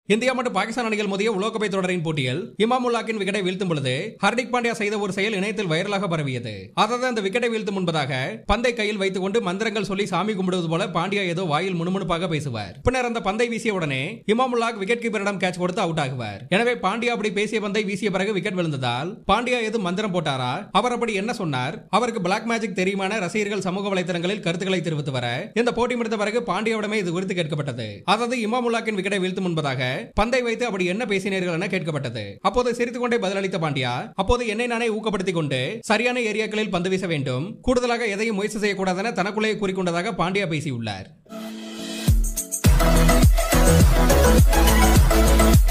India மற்றும் பாகிஸ்தான் அணிகள் மோதிய உலகக்கோப்பை தொடரின் போட்டியில் இமாமுல்லாக்கின் விக்கெட்டை வீழ்த்தும் பொழுது ஹர்திக் பாண்டியா செய்த ஒரு செயல் இணையத்தில் வைரலாக பரவியது. அதாவது அந்த விக்கெட்டை வீழ்த்தும் முன்பதாக பந்தை கையில் வைத்துக் கொண்டு மந்திரங்கள் சொல்லி சாமி கும்பிடுவது போல பாண்டியா ஏதோ வாயில் முணுமுணுப்பாக பேசுவார். பின்னர் அந்த பந்தை வீசிய உடனே இமாமுல்லாக் விக்கெட் கீப்பரிடம் கேட்ச் கொடுத்து அவுட் ஆகுவார். எனவே பாண்டியா அப்படி பேசிய பந்தை வீசிய பிறகு விக்கெட் விழுந்ததால் பாண்டியா ஏதும் மந்திரம் போட்டாரா, அவர் அப்படி என்ன சொன்னார், அவருக்கு பிளாக் மேஜிக் தெரியுமான ரசிகர்கள் சமூக வலைதளங்களில் கருத்துக்களை தெரிவித்து வர இந்த போட்டி முடிந்த பிறகு பாண்டியாவிடமே இது குறித்து கேட்கப்பட்டது. அதாவது இமாமுல்லாக்கின் விக்கெட்டை வீழ்த்தும் முன்பதாக பந்தை வைத்து அப்படி என்ன பேசினீர்கள் என கேட்கப்பட்டது. அப்போது சிரித்துக் கொண்டே பதிலளித்த பாண்டியா, அப்போது என்னை நானே ஊக்கப்படுத்திக் கொண்டு சரியான ஏரியாக்களில் பந்து வீச வேண்டும், கூடுதலாக எதையும் முயற்சி செய்யக்கூடாது என தனக்குள்ளேயே கூறிக்கொண்டதாக பாண்டியா பேசியுள்ளார்.